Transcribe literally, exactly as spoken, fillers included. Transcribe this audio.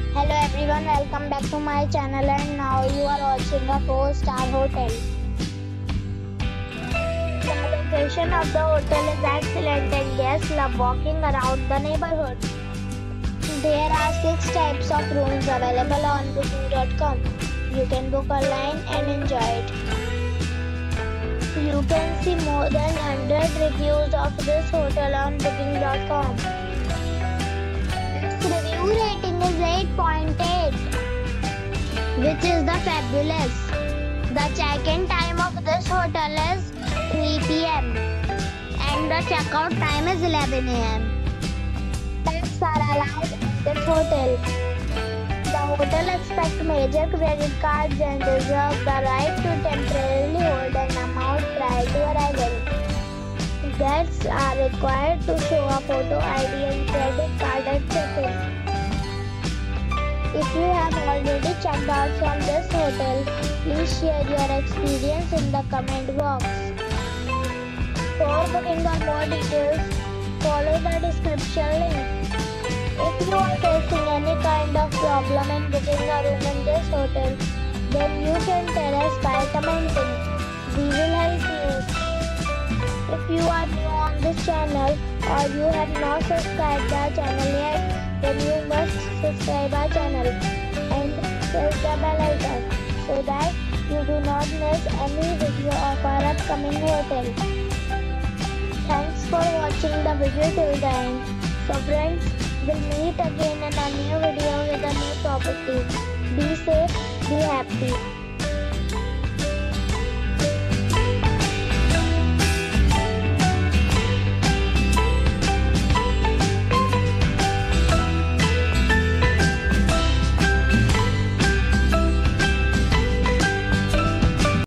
Hello everyone, welcome back to my channel and now you are watching a four star hotel. The location of the hotel is excellent and guests love walking around the neighborhood. There are six types of rooms available on booking dot com. You can book online and enjoy it. You can see more than one hundred reviews of this hotel on booking dot com. Its review rating is eight point eight, which is the fabulous. The check-in time of this hotel is three p m and the checkout time is eleven a m Pets are allowed in this hotel. The hotel accepts major credit cards and reserves the right to temporarily hold an amount prior to arrival. Guests are required to show a photo I D and credit card at check-in. If you have already checked out from this hotel, please share your experience in the comment box. For booking or more details, follow the description link. If you are facing any kind of problem in booking a room in this hotel, then you can tell us by commenting. We will help you. If you are new on this channel or you have not subscribed our channel yet, then you must subscribe our channel and press the bell icon so that you do not miss any video of our upcoming hotel. Thanks for watching the video till the end. So friends, we'll meet again in a new video with a new property. Be safe, be happy.